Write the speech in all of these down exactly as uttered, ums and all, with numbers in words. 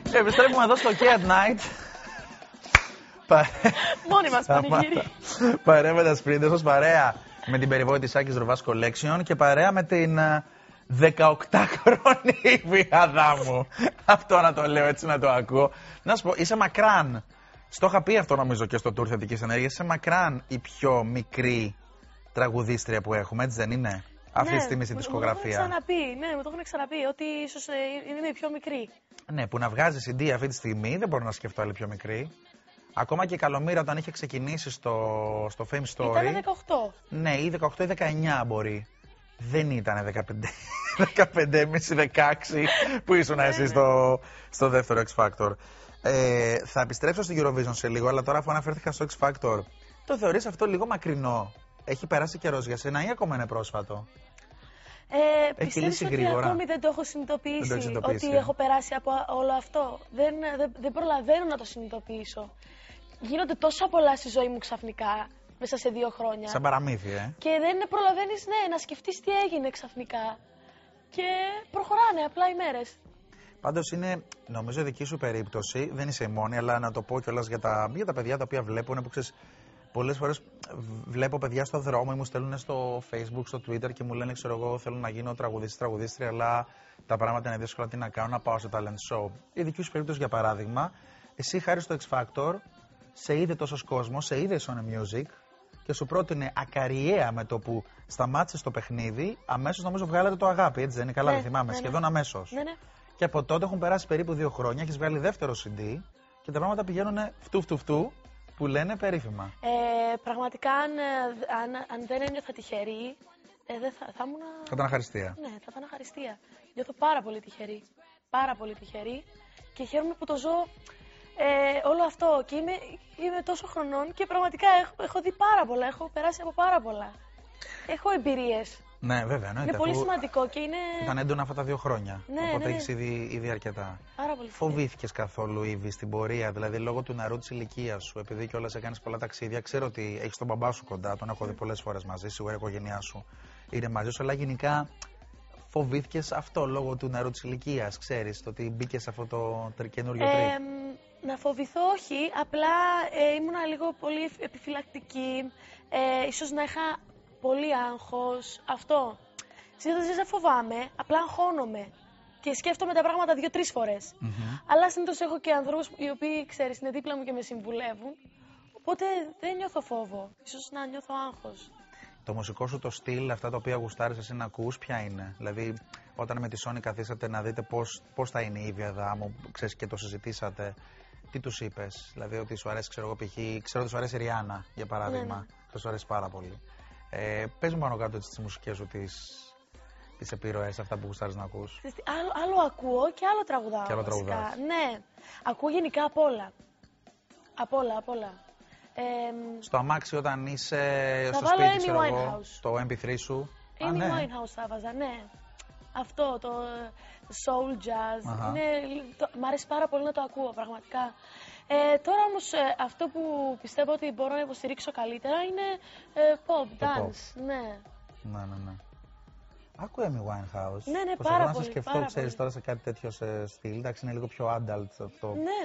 Επιστρέφουμε εδώ στο K at Night. Μόνοι μας πανηγύρι. Παρέα με τα σπρίντερ σας, παρέα με την περιβόητη Σάκης Ροβάς Collection και παρέα με την δεκαοκτάχρονη Βιάδα μου. Αυτό να το λέω έτσι, να το ακούω. Να σου πω, είσαι μακράν. Στο είχα πει αυτό νομίζω και στο Tour Θετικής Ενέργειας. Είσαι μακράν η πιο μικρή τραγουδίστρια που έχουμε, έτσι δεν είναι? Αυτή τη στιγμή στη δισκογραφία. Ναι, μου το έχουν ξαναπεί, ναι, μου το έχουν ξαναπεί ότι ίσως είναι η πιο μικρή. Ναι, που να βγάζει σι ντι αυτή τη στιγμή δεν μπορώ να σκεφτώ άλλη πιο μικρή. Ακόμα και η Καλομήρα όταν είχε ξεκινήσει στο, στο Fame Story. Ήταν δεκαοκτώ. Ναι, ή δεκαοκτώ ή δεκαεννιά μπορεί. Δεν ήταν δεκαπέντε, δεκαπέντε και μισό δεκαέξι που ήσουν εσύ στο, στο δεύτερο X Factor. Ε, θα επιστρέψω στην Eurovision σε λίγο, αλλά τώρα αφού αναφέρθηκα στο X Factor, το θεωρείς αυτό λίγο μακρινό? Έχει περάσει καιρός για σένα ή ακόμα είναι πρόσφατο? Ε, πιστεύεις ότι γρήγορα. Ακόμη δεν το έχω συνειδητοποιήσει, δεν το συνειδητοποιήσει ότι ε. έχω περάσει από όλο αυτό? Δεν, δεν, δεν προλαβαίνω να το συνειδητοποιήσω. Γίνονται τόσα πολλά στη ζωή μου ξαφνικά, μέσα σε δύο χρόνια. Σαν παραμύθι, ε. Και δεν προλαβαίνεις, ναι, να σκεφτείς τι έγινε ξαφνικά. Και προχωράνε απλά οι μέρες. Πάντως είναι, νομίζω, δική σου περίπτωση, δεν είσαι η μόνη, αλλά να το πω κιόλας για τα, για τα παιδιά τα οποία βλέπουν, που ξέρεις, πολλές φορές βλέπω παιδιά στο δρόμο ή μου στέλνουν στο Facebook, στο Twitter και μου λένε, ξέρω εγώ, θέλω να γίνω τραγουδιστής, τραγουδίστρια, αλλά τα πράγματα είναι δύσκολα, τι να κάνω, να πάω στο talent show. Η δική σου περίπτωση, για παράδειγμα, εσύ χάρη στο X Factor, σε είδε τόσος κόσμος, σε είδε Sony Music και σου πρότεινε ακαριέα με το που σταμάτησε το παιχνίδι, αμέσως νομίζω βγάλατε το αγάπη, έτσι δεν είναι? Καλά, ναι, δεν θυμάμαι, ναι, σχεδόν ναι. αμέσως. Ναι, ναι. Και από τότε έχουν περάσει περίπου δύο χρόνια, έχεις βγάλει δεύτερο σι ντι και τα πράγματα πηγαίνουν φτου φτου φτου, που λένε περίφημα. Ε, πραγματικά, αν, αν, αν δεν ένιωθα τυχερή, ε, δεν θα, θα ήμουν. Θα ήταν αχαριστία. Ναι, θα ήταν αχαριστία. Νιώθω πάρα πολύ τυχερή. Πάρα πολύ τυχερή και χαίρομαι που το ζω ε, όλο αυτό. Και είμαι, είμαι τόσο χρονών και πραγματικά έχω, έχω δει πάρα πολλά. Έχω περάσει από πάρα πολλά. Έχω εμπειρίες. Ναι, βέβαια. Ναι, είναι πολύ σημαντικό και είναι. Ήταν έντονα αυτά τα δύο χρόνια. Ναι, οπότε ναι, ναι. έχεις ήδη, ήδη αρκετά. Πάρα πολύ. Φοβήθηκες καθόλου, Ήβη, στην πορεία, δηλαδή λόγω του νεαρού της ηλικίας σου, επειδή κιόλας έκανες πολλά ταξίδια? Ξέρω ότι έχεις τον μπαμπά σου κοντά, τον έχω δει πολλές φορές μαζί, σίγουρα η οικογένειά σου είναι μαζί σου, αλλά γενικά φοβήθηκες αυτό λόγω του νεαρού της ηλικίας? Ξέρεις, το ότι μπήκες σε αυτό το καινούριο τρίκ. Ε, να φοβηθώ, όχι. Απλά ε, ήμουνα λίγο πολύ επιφυλακτική. Ε, ίσως να είχα πολύ άγχος. Αυτό. Συνήθως δεν φοβάμαι, απλά αγχώνομαι. Και σκέφτομαι τα πράγματα δύο-τρεις φορές. Mm-hmm. Αλλά συνήθως έχω και ανθρώπους οι οποίοι, ξέρεις, είναι δίπλα μου και με συμβουλεύουν. Οπότε δεν νιώθω φόβο. Ίσως να νιώθω άγχος. Το μουσικό σου το στυλ, αυτά τα οποία γουστάρεις εσύ να ακούς, ποια είναι? Δηλαδή, όταν με τη Sony καθίσατε να δείτε πώς, πώς θα είναι η Βιάδα μου, ξέρεις, και το συζητήσατε, τι τους είπες? Δηλαδή, ότι σου αρέσει, ξέρω εγώ, π.χ. ξέρω ότι σου αρέσει η Ριάννα, για παράδειγμα. Ναι, ναι. Σου αρέσει πάρα πολύ. Ε, πες μου πάνω κάτω τις μουσικές σου, τις, τις επιρροές, αυτά που γουστάρεις να ακούς. Άλλο, άλλο ακούω και άλλο τραγουδάω. Και άλλο τραγουδάς. Ναι. Ακούω γενικά απ' όλα. Απ' όλα, απ' όλα. Ε, στο αμάξι όταν είσαι θα στο βάλω σπίτι, Amy ξέρω Winehouse. εγώ, το εμ πι θρι σου. Amy Α, ναι. Winehouse θα βάζα, ναι. Αυτό, το soul jazz. Είναι, το, μ' αρέσει πάρα πολύ να το ακούω, πραγματικά. Ε, τώρα όμως ε, αυτό που πιστεύω ότι μπορώ να υποστηρίξω καλύτερα είναι ε, pop, dance. Pop. Ναι. Ναι, ναι, ναι. Άκου Amy Winehouse. Ναι, ναι, πάρα πάρα πολύ. Να σε σκεφτώ, ξέρεις, τώρα σε κάτι τέτοιο σε στυλ. Εντάξει, είναι λίγο πιο adult αυτό. Ναι.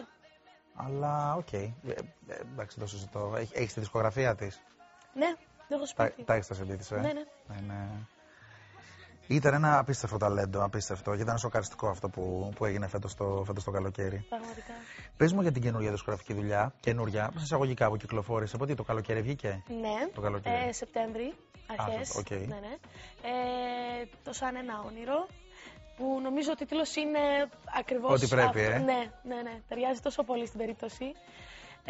Αλλά, οκ. Okay. Ε, ε, εντάξει, το συζητώ. Έχεις τη δισκογραφία της? Ναι, δεν έχω σπίτι. Τα, τα έχεις τα σι ντι της, ε? Ναι, ναι. ναι, ναι. Ήταν ένα απίστευτο ταλέντο, απίστευτο. Και ήταν σοκαριστικό αυτό που, που έγινε φέτος το, φέτος το καλοκαίρι. Πραγματικά. Πες μου για την καινούργια δισκογραφική δουλειά. Καινούργια, σε εισαγωγικά που κυκλοφόρησε. Πότε το καλοκαίρι βγήκε? Ναι, το καλοκαίρι. Ε, Σεπτέμβρη, αρχές. Okay. Ναι, ναι. Ε, το Σαν ένα όνειρο. Που νομίζω ο τίτλος είναι ακριβώς ό,τι πρέπει, αυτό. Ε? Ναι, ναι, ναι. Ταιριάζει τόσο πολύ στην περίπτωση. Ε,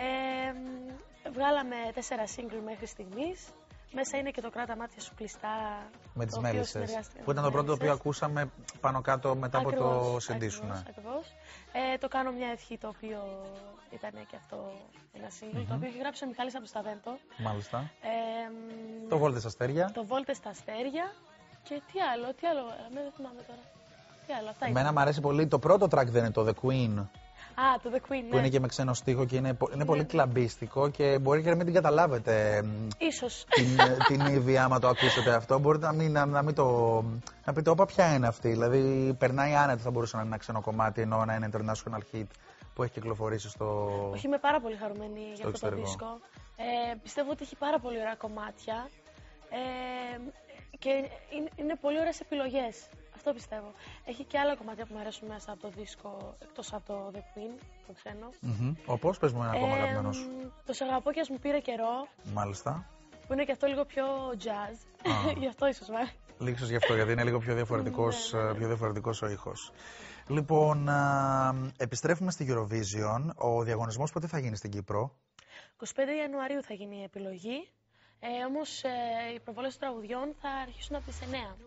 βγάλαμε τέσσερα single μέχρι στιγμής. Μέσα είναι και το Κράτα μάτια σου κλειστά. Με τις Μέλισσες. Που ήταν το πρώτο το οποίο ακούσαμε πάνω κάτω μετά ακριβώς, από το σι ντι σου. Ναι. Ακριβώς. Ε, το Κάνω μια ευχή, το οποίο ήταν και αυτό ένα single. Mm-hmm. Το οποίο έχει γράψει ο Μιχάλης από το Σταβέντο. Μάλιστα. Ε, το Βόλτες στα Αστέρια. Το Βόλτες στα Αστέρια. Και τι άλλο, τι άλλο, με δεν θυμάμαι τώρα. Τι άλλο, αυτά Εμένα μου αρέσει πολύ, το πρώτο track δεν είναι το The Queen. Α, το The Queen, ναι. Που είναι και με ξένο στίχο και είναι, είναι ναι. πολύ κλαμπίστικο και μπορεί και να μην την καταλάβετε. Ίσως. Την, την ίδια, άμα το ακούσετε αυτό. Μπορείτε να μην, να, να μην το. Να πείτε, όπα, ποια είναι αυτή. Δηλαδή, περνάει άνετα, θα μπορούσε να είναι ένα ξένο κομμάτι, ενώ να είναι international hit που έχει κυκλοφορήσει στο. Όχι, είμαι πάρα πολύ χαρούμενη για αυτό το δίσκο. Ε, πιστεύω ότι έχει πάρα πολύ ωραία κομμάτια. Ε, και είναι, είναι πολύ ωραίες επιλογές. Αυτό πιστεύω. Έχει και άλλα κομμάτια που μου αρέσουν μέσα από το δίσκο, εκτός από το The Queen, το ξένο. Mm-hmm. Όπως, πες μου ένα ακόμα ε, αγαπημένο σου. Το «Σ' αγαπώ κι ας μου πήρε καιρό». Μάλιστα. Που είναι και αυτό λίγο πιο jazz. Ah. Γι' αυτό ίσως, με. Λίγος γι' αυτό, γιατί είναι λίγο πιο διαφορετικός, ναι, ναι, ναι. πιο διαφορετικός ο ήχος. Λοιπόν, α, επιστρέφουμε στη Eurovision. Ο διαγωνισμός πότε θα γίνει στην Κύπρο? είκοσι πέντε Ιανουαρίου θα γίνει η επιλογή. Ε, όμως ε, οι προβολές των τραγουδιών θα αρχίσουν από τις εννέα.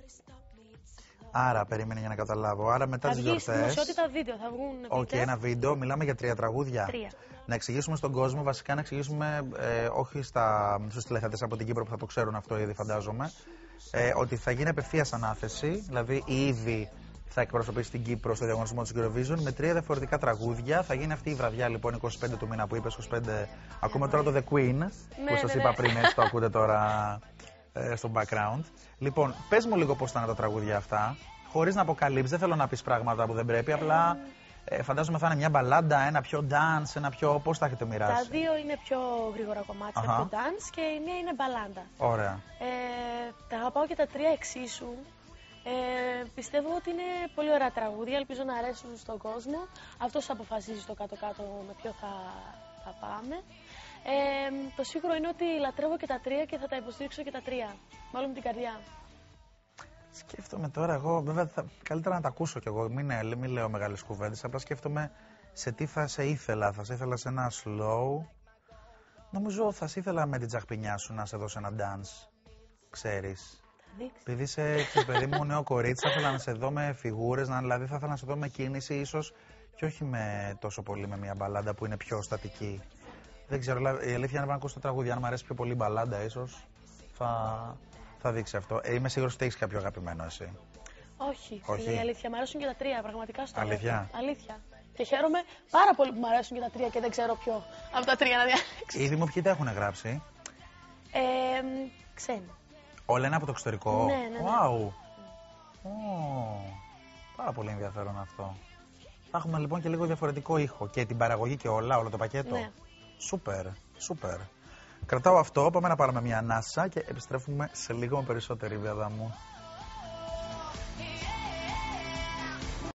Άρα, περίμενε για να καταλάβω. Άρα, μετά τις γιορτές. Θα βγει στη δημοσιότητα βίντεο, θα βγουν βίντεο. Όχι, okay, ένα βίντεο. Μιλάμε για τρία τραγούδια. Τρία. Να εξηγήσουμε στον κόσμο, βασικά να εξηγήσουμε, ε, όχι στα, στους τηλεθεατές από την Κύπρο που θα το ξέρουν αυτό ήδη, φαντάζομαι, ε, ότι θα γίνει απευθείας ανάθεση, δηλαδή ήδη θα εκπροσωπήσει την Κύπρο στο διαγωνισμό της Eurovision με τρία διαφορετικά τραγούδια. Θα γίνει αυτή η βραδιά λοιπόν είκοσι πέντε του μήνα που είπες, είκοσι πέντε. Ακούμε τώρα το The Queen, ναι, που σας ναι, είπα ναι. πριν, έτσι το ακούτε τώρα ε, στο background. Λοιπόν, πες μου λίγο πώς θα είναι τα τραγούδια αυτά, χωρίς να αποκαλύψεις, δεν θέλω να πεις πράγματα που δεν πρέπει, απλά ε, φαντάζομαι θα είναι μια μπαλάντα, ένα πιο dance, ένα πιο. Πώς τα έχετε μοιράσει? Τα δύο είναι πιο γρήγορα κομμάτια, uh-huh. πιο dance και η μία είναι μπαλάντα. Ωραία. Ε, τα αγαπάω και τα τρία εξίσου. Ε, πιστεύω ότι είναι πολύ ωραία τραγούδια, ελπίζω να αρέσουν στον κόσμο. Αυτός αποφασίζει στο κάτω-κάτω με ποιο θα, θα πάμε. Ε, το σίγουρο είναι ότι λατρεύω και τα τρία και θα τα υποστήριξω και τα τρία. Μάλλον με την καρδιά. Σκέφτομαι τώρα εγώ, βέβαια θα, καλύτερα να τα ακούσω κι εγώ, μην, μην λέω μεγάλες κουβέντες, απλά σκέφτομαι σε τι θα σε ήθελα. Θα σε ήθελα σε ένα slow. Νομίζω θα σε ήθελα με την τσαχπινιά σου να σε δώσω ένα dance, ξέρεις. Επειδή είσαι, παιδί μου, νέο κορίτσι, θα ήθελα να σε δω με φιγούρες, να, δηλαδή θα ήθελα να σε δω με κίνηση ίσως και όχι με τόσο πολύ με μια μπαλάντα που είναι πιο στατική. Δεν ξέρω, η αλήθεια είναι να ακούσω το τραγούδι, αν μου αρέσει πιο πολύ η μπαλάντα ίσως θα, θα δείξει αυτό. Ε, είμαι σίγουρος ότι έχεις κάποιο αγαπημένο εσύ. Όχι, όχι. Είναι η αλήθεια, μου αρέσουν και τα τρία, πραγματικά στο αλήθεια. Αλήθεια. Και χαίρομαι πάρα πολύ που μου αρέσουν και τα τρία και δεν ξέρω ποιο από τα τρία να διαλέξω. Οι δημοπιοί τα έχουν γράψει. Ε, ξένοι. Όλα είναι από το εξωτερικό. Ναι, ναι, ναι. Wow. Oh, πάρα πολύ ενδιαφέρον αυτό. Θα έχουμε λοιπόν και λίγο διαφορετικό ήχο και την παραγωγή και όλα, όλο το πακέτο. Ναι. Σούπερ, σούπερ. Κρατάω αυτό, πάμε να πάρουμε μια ανάσα και επιστρέφουμε σε λίγο με περισσότερη, βέβαια μου.